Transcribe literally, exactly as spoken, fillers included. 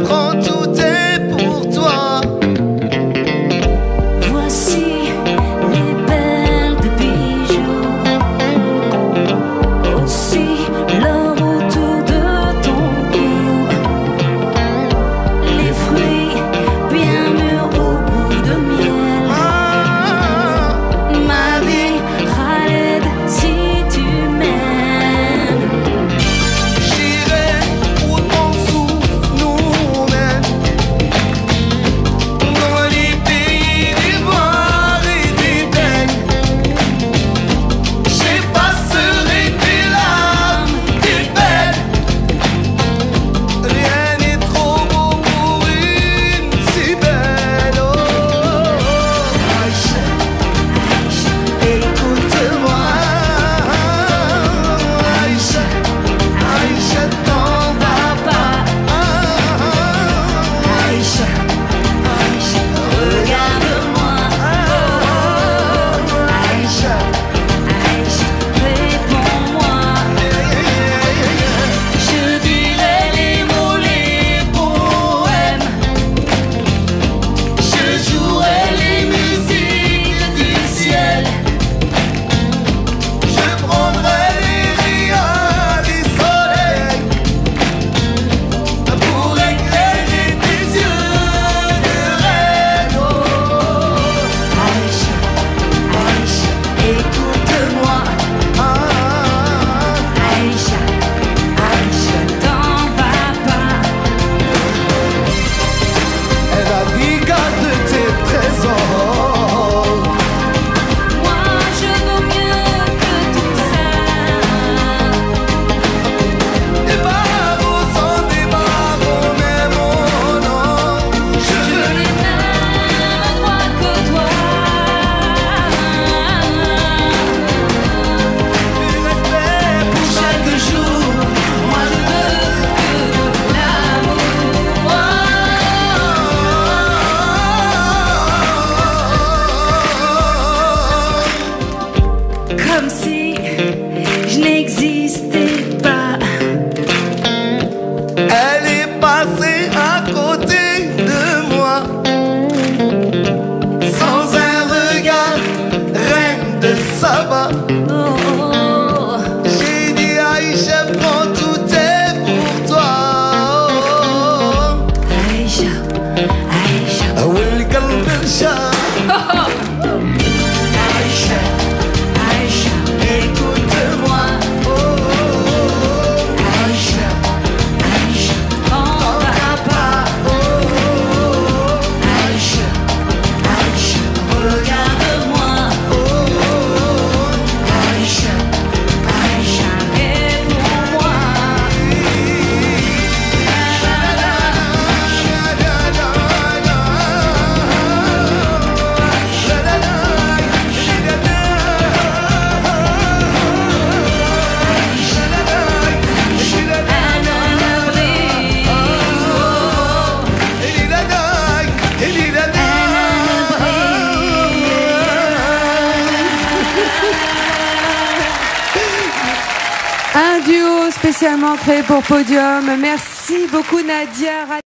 prends tout est pour toi. Voici les perles de bijoux, aussi l'or autour de ton cou, les fruits bien mûrs au goût de miel. Ah, Ma vie, Khaled, si tu m'aimes, j'irai où ton souffle nous mène, dans les pays d'ivoire et d'ébène. J'effacerai tes larmes, tes peines. Rien n'est trop beau pour une si belle. Oh, Aïcha, écoute-moi. Aïcha, Aïcha, t'en vas pas. Aïcha, Aïcha, regarde-moi. Aïcha, Aïcha, réponds-moi. Je dirai les mots, les poèmes. Je jouerai les musiques du ciel. je prendrai les rayons du soleil pour éclairer tes yeux de reine. Oh, Aïcha, Aïcha, écoute-moi. Aïcha, Aïcha, t'en vas pas. elle a dit garde tes trésors. Moi, je vaux mieux que tout ça. Des barreaux sont des barreaux, mais mon nom, je Je n'ai même droit que toi. du respect pour chaque jour. Moi, je veux que l'amour. Comme si je n'existais pas. Elle est passée à côté de moi, sans un regard, reine de Saba. Oh, oh, J'ai dit Aïcha, prends tout est pour toi. oh. Aïcha, Aïcha. والقلب انشاق. Aïcha, Aïcha, écoute-moi. Aïcha, Aïcha, t'en vas pas. Aïcha, Aïcha, regarde-moi. Aïcha, Aïcha, réponds-moi. Un duo spécialement créé pour Podium. Merci beaucoup Nadia.